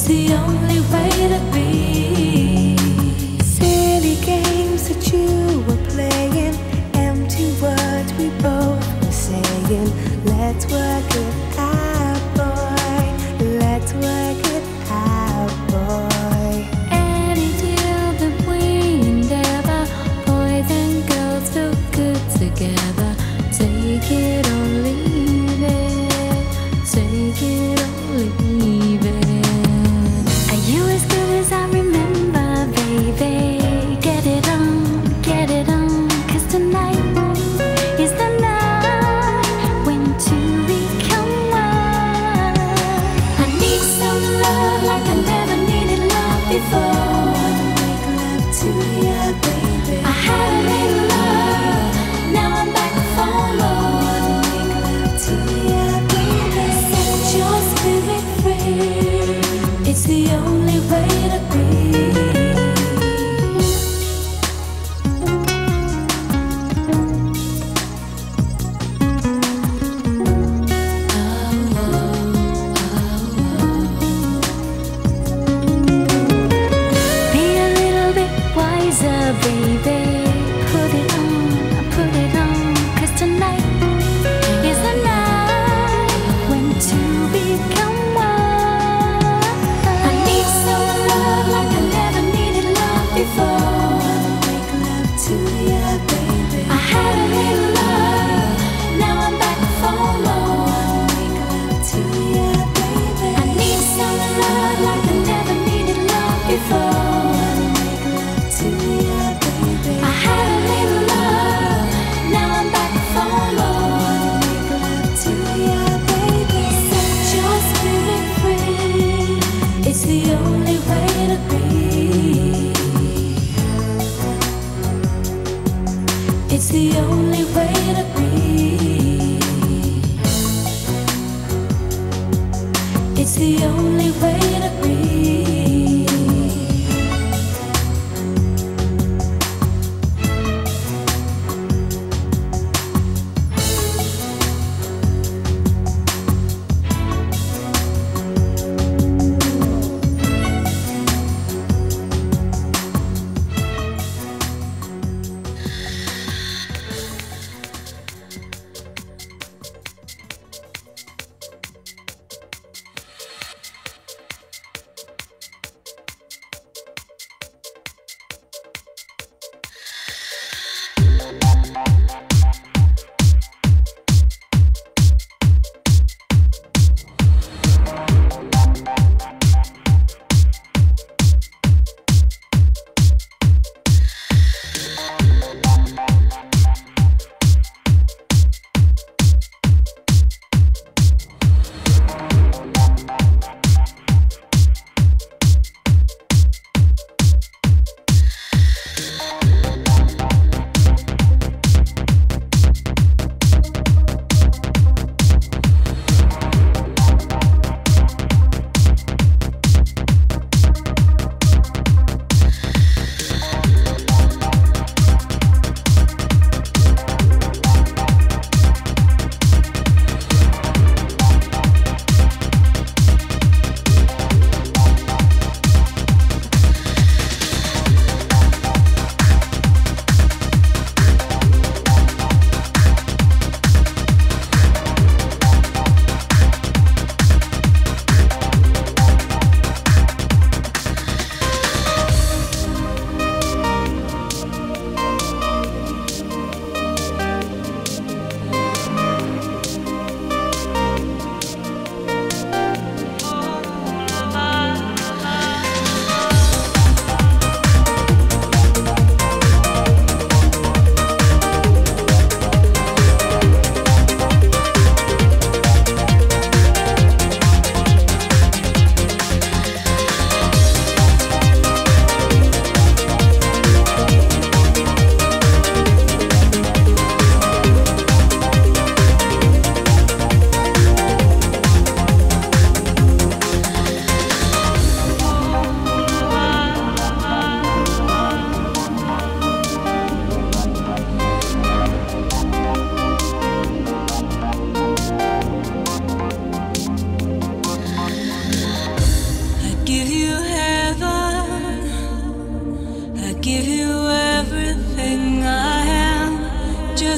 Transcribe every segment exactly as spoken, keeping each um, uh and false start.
It's the only way to be. Silly games that you were playing, empty words we both were saying. Let's work it out, boy. Let's work it out, boy. Any deal that we endeavor, boys and girls feel good together. Take it or leave it. Take it or leave it. Are you as good as I remember, baby? Get it on, get it on. 'Cause tonight is the night when two become one. I need some love like I never needed love before. Make love to you, baby. I had a little love, now I'm back for more. Make love to you, baby. Set your spirit free. It's the only way to be. Be a little bit wiser, baby. Put it on, put it on. 'Cause tonight is the night when two become one. I need some love like I never needed love before. Make love to you, baby. I had a little love, now I'm back for more. Make love to you, baby. I need some love like I never needed love before. Make love to you, baby. I had a little love, now I'm back for more. Make love to you, baby. Set your spirit free. It's the only way to be. It's the only way to be. It's the only way to be.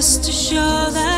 just to show that